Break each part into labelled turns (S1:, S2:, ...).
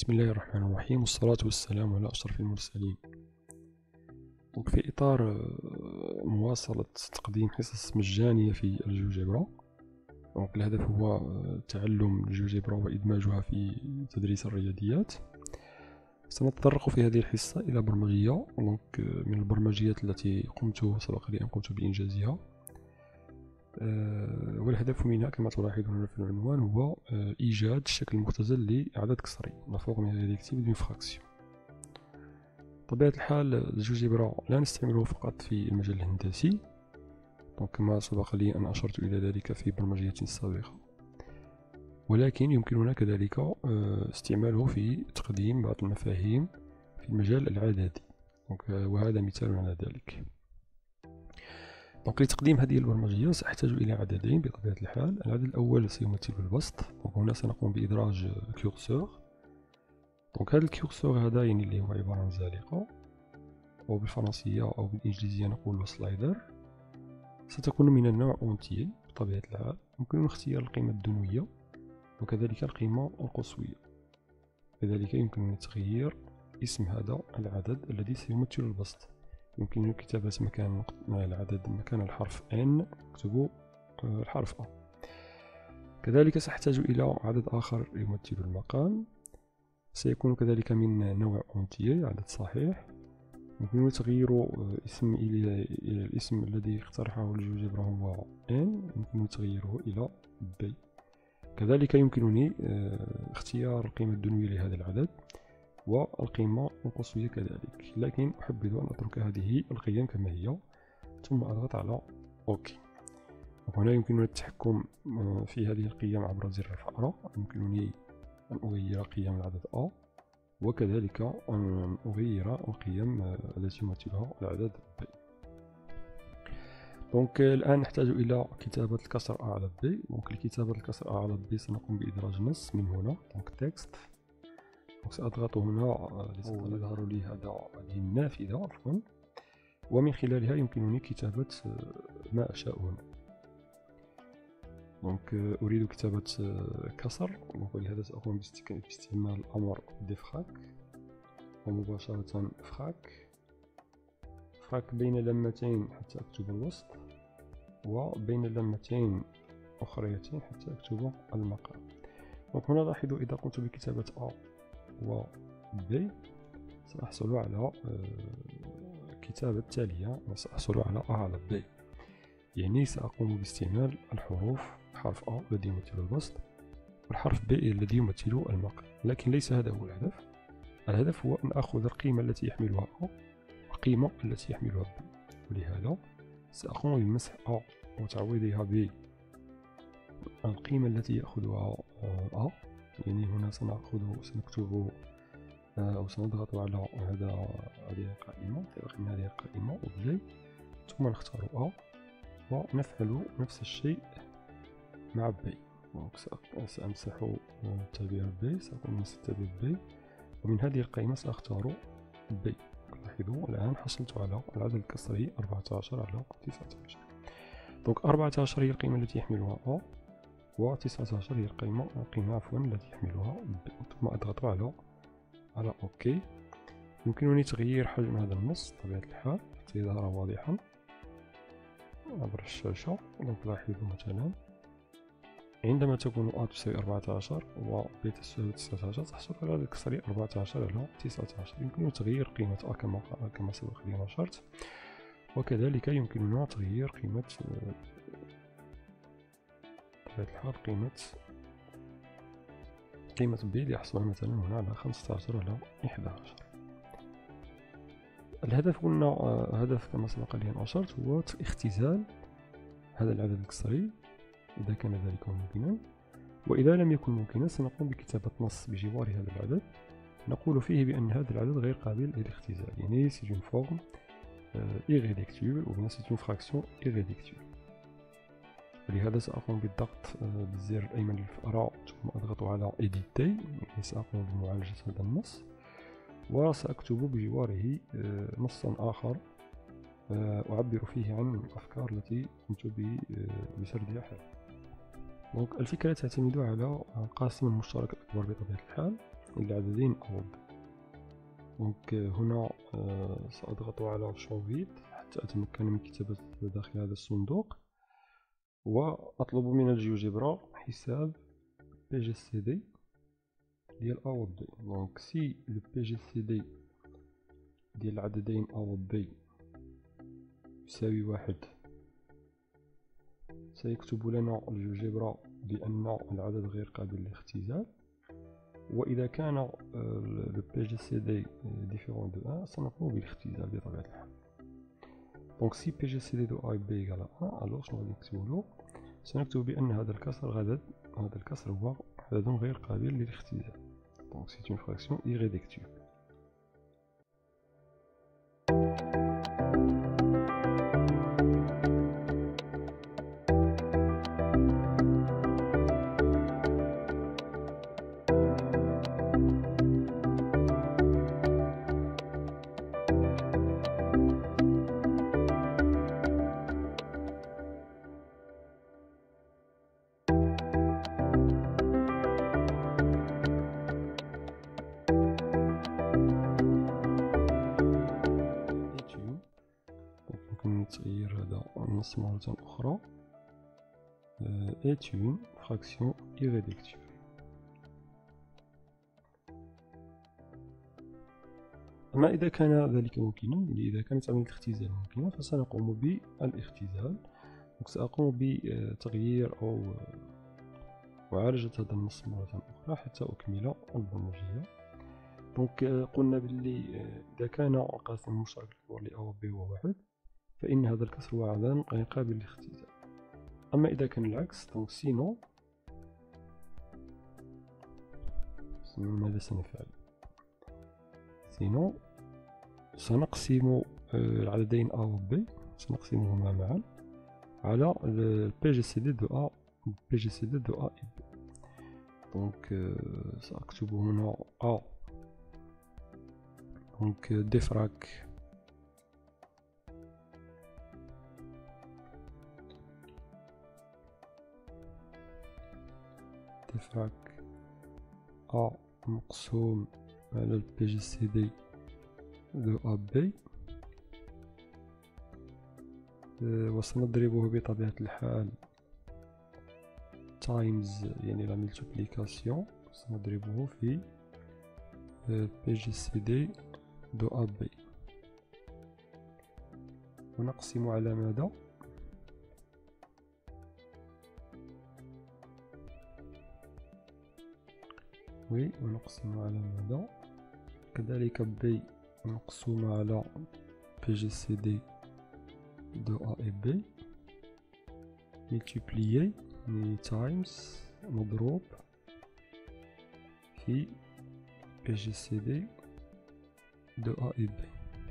S1: بسم الله الرحمن الرحيم، والصلاة والسلام على أشرف المرسلين. في إطار مواصلة تقديم حصص مجانية في الجيوجبرا، الهدف هو تعلم الجيوجبرا وإدماجها في تدريس الرياضيات. سنتطرق في هذه الحصة إلى برمجية من البرمجيات التي سبق لي أن قمت بإنجازها، والهدف منها كما تلاحظون في العنوان هو إيجاد الشكل المختزل لعدد كسري مفروغ من الريدكتيف دون فراكسيون. بطبيعة الحال الجيوجبرا لا نستعمله فقط في المجال الهندسي، كما سبق لي أن أشرت إلى ذلك في برمجية سابقة، ولكن يمكننا كذلك استعماله في تقديم بعض المفاهيم في المجال العددي، وهذا مثال على ذلك. لتقديم هذه البرمجية سأحتاج إلى عددين بطبيعة الحال. العدد الأول سيمثل البسط، هنا سنقوم بإدراج كورسور. هذا الكورسور هذا اللي هو عبارة عن زالقة، أو بالفرنسية أو بالإنجليزية نقول له سلايدر. ستكون من النوع أونتيي بطبيعة الحال. يمكننا اختيار القيمة الدنوية وكذلك القيمة القصوية. كذلك يمكننا تغيير اسم هذا العدد الذي سيمثل البسط. يمكن كتابة مكان العدد مكان الحرف N نكتب الحرف A. كذلك سأحتاج إلى عدد آخر يمثل المقام، سيكون كذلك من نوع أونتيي عدد صحيح. يمكن تغيير اسم إلى الاسم الذي اقترحه الجيوجبرا هو N، يمكن تغييره إلى B. كذلك يمكنني اختيار القيمة الدنوية لهذا العدد والقيمة القصوية كذلك، لكن أحبذ أن أترك هذه القيم كما هي ثم أضغط على OK. وهنا يمكنني التحكم في هذه القيم عبر زر الفأرة. يمكنني أن أغير قيم العدد A وكذلك أن أغير القيم التي يمثلها العدد B. الآن نحتاج إلى كتابة الكسر A على B. لكتابة الكسر A على B سنقوم بإدراج نص من هنا تكست. سأضغط هنا ليظهر لي هذه النافذة عفوا، ومن خلالها يمكنني كتابة ما أشاء هنا. أريد كتابة كسر، ولهذا سأقوم باستعمال الأمر ديفراك، ومباشرة فراك بين لمتين حتى أكتب الوسط، وبين لمتين أخريتين حتى أكتب المقام. هنا لاحظوا إذا قمت بكتابة A و B سأحصل على الكتابة التالية، وسأحصل على A على B، يعني سأقوم باستعمال الحروف حرف A الذي يمثل البسط والحرف B الذي يمثل المقام. لكن ليس هذا هو الهدف. الهدف هو أن أخذ القيمة التي يحملها A والقيمة التي يحملها B، ولهذا سأقوم بمسح A وتعويضها بالقيمة التي يأخذها A. يعني هنا سنكتب أو سنضغط على هذه القائمة من هذه القائمة أوبجي، ثم نختار A ونفعل نفس الشيء مع B. سأمسح تعبير B، سأقوم بمسح تعبير B، ومن هذه القائمة سأختار B. لاحظوا الآن حصلت على العدد الكسري 14 على 19. 14 هي القيمة التي يحملها A، و19 هي القيمة التي يحملها B. ثم أضغط على OK. يمكنني تغيير حجم هذا النص بطبيعة الحال حتى يظهر واضحا عبر الشاشة. لاحظوا مثلا عندما تكون A تساوي 14 و B تساوي 19 تحصل على العدد الكسري 14 على 19. يمكننا تغيير قيمة A كما سبق لي نشرت، وكذلك يمكننا تغيير قيمة بطبيعة الحال قيمة B ليحصل مثلا هنا على 15 على 11. الهدف قلنا هدف كما سبق لي أن أشرت هو اختزال هذا العدد الكسري إذا كان ذلك ممكنا، وإذا لم يكن ممكنا سنقوم بكتابة نص بجوار هذا العدد نقول فيه بأن هذا العدد غير قابل للاختزال، يعني c'est une forme irréductible ou bien c'est une fraction irréductible. ولهذا سأقوم بالضغط بالزر الأيمن للفأرة ثم أضغط على Edit، يعني سأقوم بمعالجة هذا النص وسأكتب بجواره نصا آخر أعبر فيه عن الأفكار التي قمت بسردها حاليا. الفكرة تعتمد على القاسم المشترك الأكبر بطبيعة الحال. للعددين A و B. دونك هنا سأضغط على شونفيت حتى أتمكن من كتابة داخل هذا الصندوق، وأطلب من الجيوجبرا حساب PGCD ديال A و B. دونك سي لو PGCD ديال العددين A و B يساوي 1، سيكتب لنا الجيوجبرا بأن العدد غير قابل للاختزال. وإذا كان لو PGCD ديفيرون دو 1 سنقوم بالاختزال بطبيعة الحال. دونك سي PGCD دو A B إيكال 1، ألوغ شنو غادي نكتبولو؟ سنكتب بأن هذا الكسر هو عدد غير قابل للاختزال. دونك سي اون فراكسيون irréductible. نتغير هذا النص مرة أخرى. est une fraction irréductible. أما إذا كان ذلك ممكنا، إذا كانت عملية الاختزال ممكنة، فسنقوم بالاختزال. سأقوم بتغيير أو معالجة هذا النص مرة أخرى حتى أكمل البرمجية. دونك قلنا باللي إذا كان القاسم المشترك الأكبر ل A و B هو 1، فإن هذا الكسر هو عدد غير قابل للاختزال. أما إذا كان العكس، دونك سينو ماذا سنفعل؟ سينو سنقسم العددين A و B، سنقسمهما معا على PGCD دو A PGCD دو A et B. دونك سأكتب هنا A دونك ديفراك A مقسوم على PGCD دو A B، وسنضربه بطبيعة الحال تايمز يعني لا ملتيبليكاسيون، سنضربه في PGCD دو A B، ونقسم على ماذا؟ ونقسم على ماذا؟ كذلك B مقسوم على PGCD دو A et B multiplié times مضروب في PGCD دو A et B.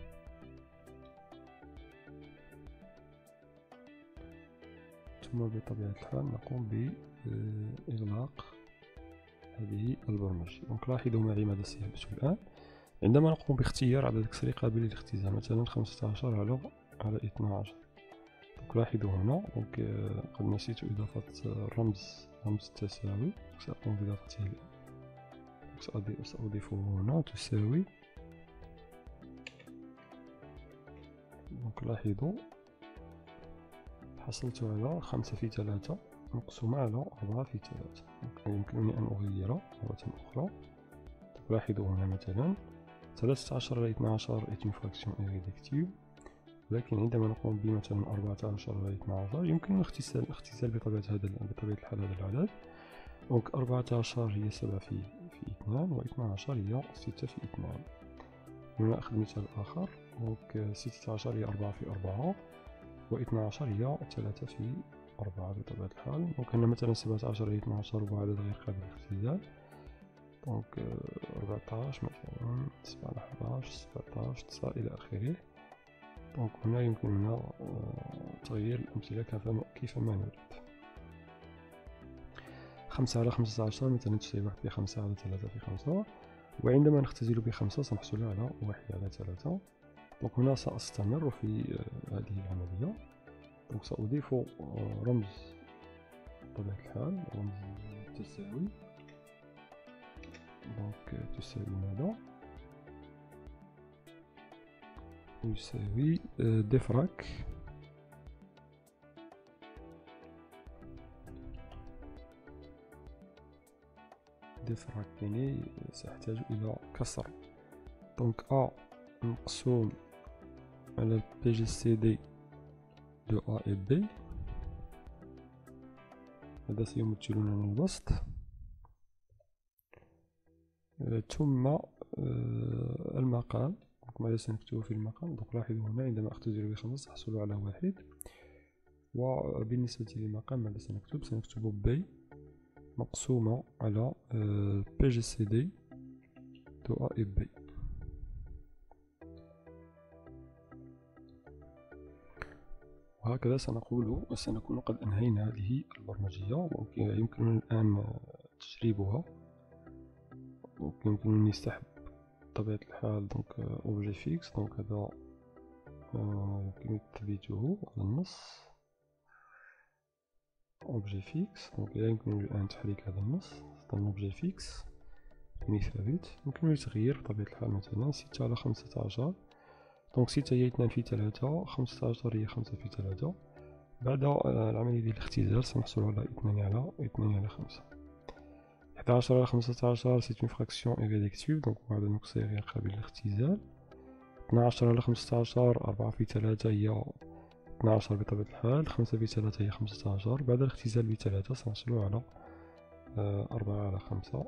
S1: ثم بطبيعة الحال نقوم بإغلاق هذه البرمجة. دونك لاحظوا معي ماذا سيحدث الآن عندما نقوم باختيار عدد كسري قابل للاختزال، مثلا 15 على 12. دونك لاحظوا هنا، دونك قد نسيت إضافة رمز التساوي، سأقوم بإضافته الآن. سأضيفه هنا تساوي. دونك لاحظوا حصلت على 5 في 3 مقسومة على 4 في 3. يمكنني أن أغير مرة أخرى. لاحظوا هنا مثلا 13 على 12 est une fraction irréductible، ولكن عندما نقوم بمثلا 14 على 12 يمكن الاختزال بطبيعة الحال هذا العدد. دونك 14 هي 7 في 2، و 12 هي 6 في 2. لنأخذ مثال آخر. دونك 16 هي 4 في 4، و 12 هي 3 في 4 بطبيعة الحال. دونك هنا مثلا 17 هي 12 هو عدد غير قابل للاختزال. دونك 14 مثلا 7 على 11 17 9 إلى آخره. دونك هنا يمكننا تغيير الأمثلة كيفما نريد. 5 على 15 مثلا تساوي 1 في 5 على 3 في 5، وعندما نختزل ب5 سنحصل على 1 على 3. دونك هنا سأستمر في هذه العملية. دونك سأضيف رمز بطبيعة الحال، رمز التساوي. دونك تساوي ماذا؟ يساوي ديفراك يعني سأحتاج إلى كسر، دونك أ مقسوم على بي جي سي دي دو أ إي بي، هذا سيمثل لنا البسط، ثم المقام. ماذا سنكتب في المقام؟ دونك لاحظوا هنا عندما أختزل ب5 سأحصل على 1، وبالنسبة للمقام ماذا سنكتب؟ سنكتب بي مقسومة على بي جي سي دي دو أ إي بي. وهكذا سنكون قد أنهينا هذه البرمجية، يمكننا الآن تجريبها. يمكنني سحب بطبيعة الحال دونك أوبجي فيكس، دونك هذا يمكن تثبيته على النص أوبجي فيكس، دونك لا يمكنني الآن تحريك هذا النص، أوبجي فيكس يعني ثابت. يمكنني تغيير بطبيعة الحال مثلا 6 على 15، دونك 6 هي 2 في 3، 15 هي 5 في 3. بعد العملية ديال الاختزال سنحصل على 2 على 5. 11 على 15 سي اون فراكسيون إيريدكتيف، دونك هذا نقص غير قابل للاختزال. 12 على 15 4 في 3 هي 12 بطبيعة الحال، 5 في 3 هي 15. بعد الاختزال ب3 سنحصل على 4 على 5،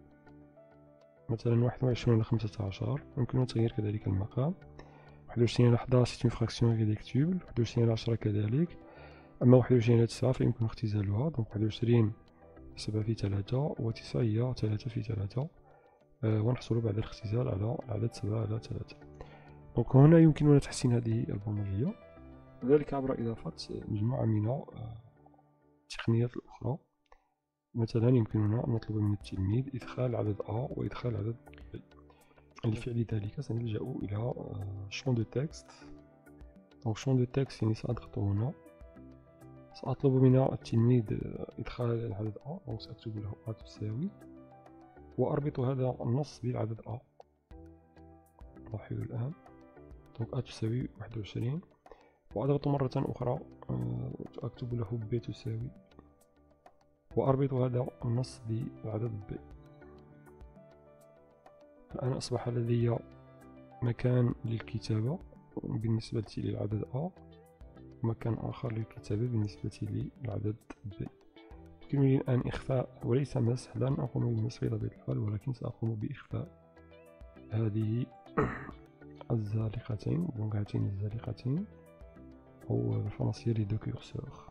S1: مثلا 21 على 15. يمكن تغيير كذلك المقام. 21 على 11 سي اون فراكسيون إيريدكتيبل، 21 على 10 كذلك. أما 21 على 9 فيمكن اختزالها، دونك 21 7 في 3 و9 هي 3 في 3، ونحصل بعد الاختزال على العدد 7 على 3. دونك هنا يمكننا تحسين هذه البرمجية، وذلك عبر إضافة مجموعة من التقنيات الأخرى. مثلا يمكننا أن نطلب من التلميذ إدخال عدد A وإدخال عدد B. لفعل ذلك سنلجأ إلى شون دو تكست. دونك شون دو تكست يعني سأضغط هنا، سأطلب من التلميذ إدخال العدد A، أو سأكتب له A تساوي، وأربط هذا النص بالعدد A. لاحظوا الآن دونك A تساوي 21، وأضغط مرة أخرى أكتب له B تساوي، وأربط هذا النص بالعدد B. الآن أصبح لدي مكان للكتابة بالنسبة للعدد A، ومكان آخر للكتابة بالنسبة للعدد B. يمكنني الآن إخفاء وليس مسح، لن أقوم بمسح بطبيعة الحال، ولكن سأقوم بإخفاء هذه الزالقتين، دونك هاتين الزالقتين أو بالفرنسية لي دو كورسور.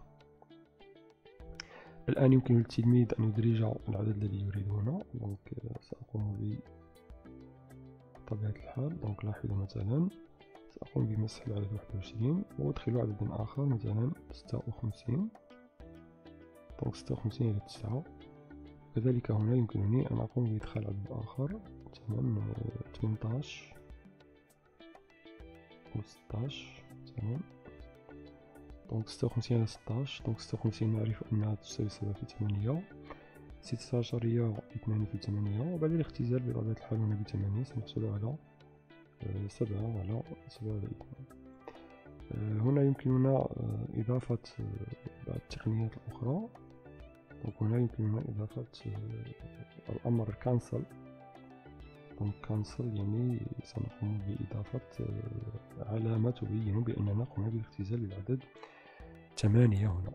S1: الآن يمكن للتلميذ أن يدرج العدد الذي يريد هنا، دونك سأقوم بطبيعة الحال. دونك لاحظوا مثلا سأقوم بمسح العدد 21 وأدخل عدد آخر مثلا 56، دونك 56 إلى 9. كذلك هنا يمكنني أن أقوم بإدخال عدد آخر مثلا 18 و 16 مثلا، دونك 56 على 16، دونك 56 نعرف أنها تساوي 7 في 8، 16 هي 2 في 8، وبعد الاختزال بطبيعة الحال هنا ب8 سنحصل على 7 على 2. هنا يمكننا إضافة بعض التقنيات الأخرى. دونك هنا يمكننا إضافة الأمر cancel. دونك cancel يعني سنقوم بإضافة علامة تبين بأننا قمنا بالاختزال بالعدد 8 هنا.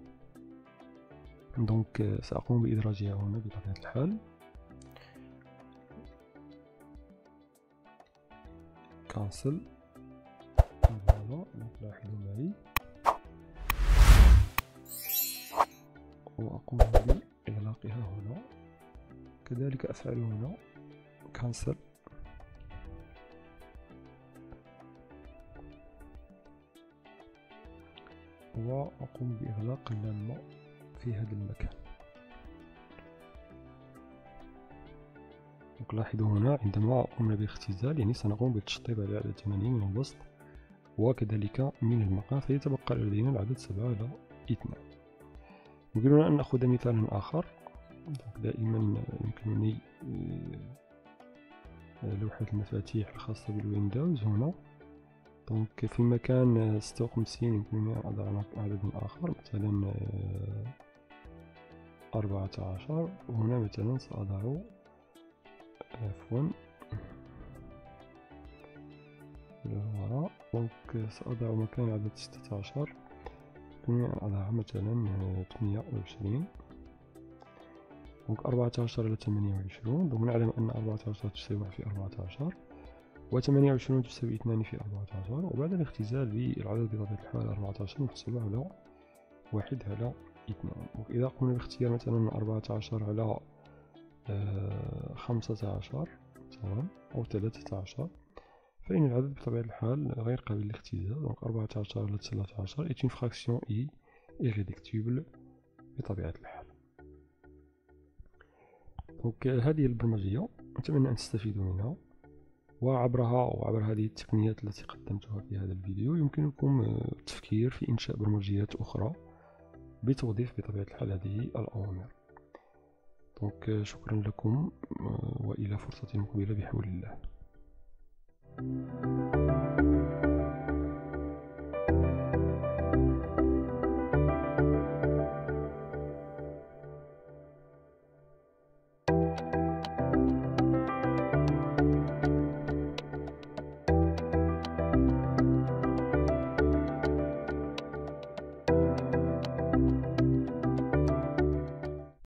S1: دونك سأقوم بإدراجها هنا بطبيعة الحال. cancel، فوالا دونك لاحظوا معي، وأقوم بإغلاقها هنا. كذلك أفعل هنا cancel، وأقوم بإغلاق اللامة في هذا المكان. لاحظوا هنا عندما قمنا بالاختزال يعني سنقوم بالتشطيب على العدد 80 من البسط وكذلك من المقام، فيتبقى لدينا العدد 7 على 2. يمكننا أن نأخذ مثالا آخر. دائما يمكنني لوحة المفاتيح الخاصة بالويندوز هنا. دونك في مكان 56 يمكنني أن أضع عدد آخر، مثلا 14. وهنا مثلا سأضع عفوا للوراء. دونك سأضع مكان عدد 16 يمكنني أن أضع مثلا 28. دونك 14 على 28. دونك نعلم أن 14 تساوي 1 في 14 و28 تساوي 2 في 14. وبعد الاختزال بالعدد بطبيعة الحال 14 نحصل على 1 على 2. وإذا قمنا باختيار مثلا 14 على 15 مثلا أو 13 فإن العدد بطبيعة الحال غير قابل للاختزال. دونك 14 على 13 est une fraction irréductible بطبيعة الحال. دونك هذه البرمجية أتمنى أن تستفيدوا منها، وعبرها وعبر هذه التقنيات التي قدمتها في هذا الفيديو يمكنكم التفكير في إنشاء برمجيات أخرى بتوظيف بطبيعة الحال هذه الأوامر. دونك شكرا لكم، وإلى فرصة مقبلة بحول الله.